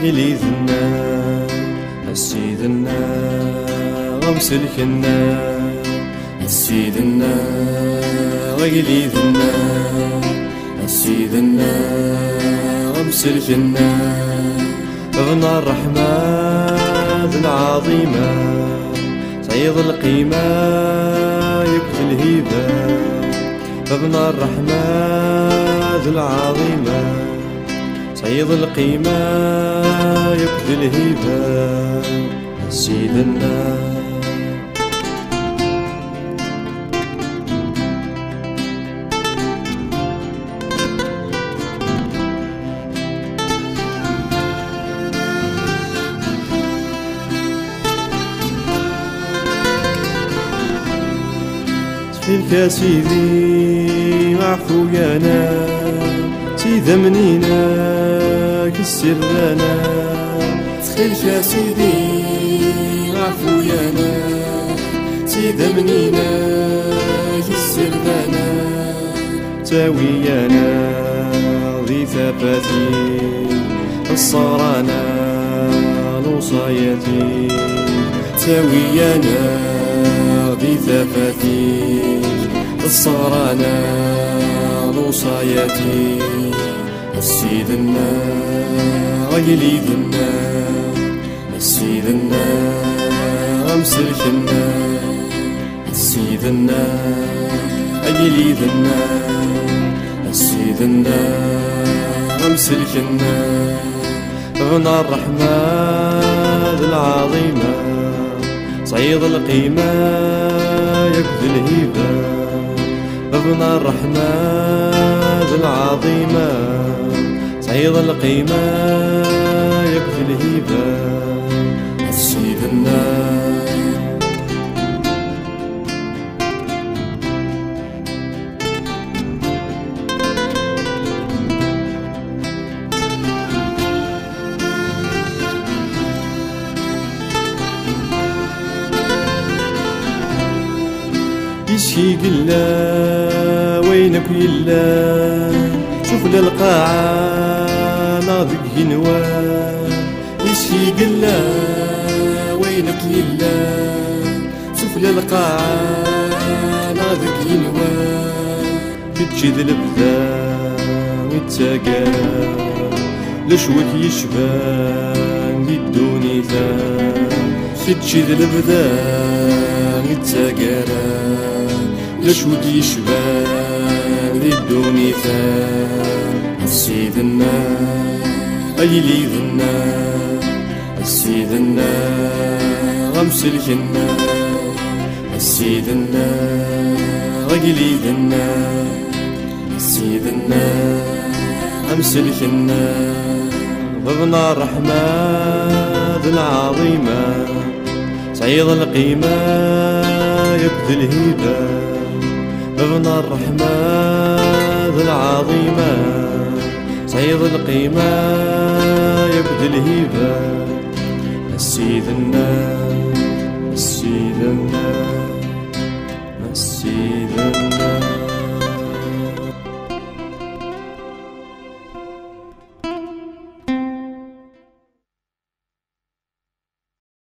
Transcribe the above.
غليذنا السيدنا غمسلكنا السيدنا غليذنا السيدنا غمسلكنا ابن الرحمن العظيمة سيد القيمة يكفي الهيبة ابن الرحمن العظيمة سيد القيمة يكفي الهيبة سيدنا فيك يا سيدي عفو يانا سيدة منينا كسر لنا تخيلك يا سيدي عفو يانا سيدة منينا كسر لنا تاويانا ذي ثباتي الصرانا الوصايتي تاويانا ذي ثباتي الصرانا الوصايتي السيدنا غليذنا السيدنا غمسلكنا السيدنا غليذنا السيدنا غمسلكنا ابن الرحمن العظيمة صيد القيمة يكفي الهيبة ابن الرحمن العظيمة صيد القيمة يكفي الهيبة سيدنا يشكي قلا وينك يلا شوف للقاعة ناضق ينوان يشكي قلا وينك يلا شوف للقاعة ناضق ينوان تجد البذا ويتساقى لشوك يشبان بدوني ثان تجد البذا ويتساقى لشوك يشبان بدوني ثان السيدنا غليذنا السيدنا غمسلكنا السيدنا غليذنا السيدنا غمسلكنا ابن الرحمن العظيمة سيد القيمة يكفي الهيبة ابن الرحمن العظيمة سيد القيمة يكفي الهيبة السيدنا السيدنا السيدنا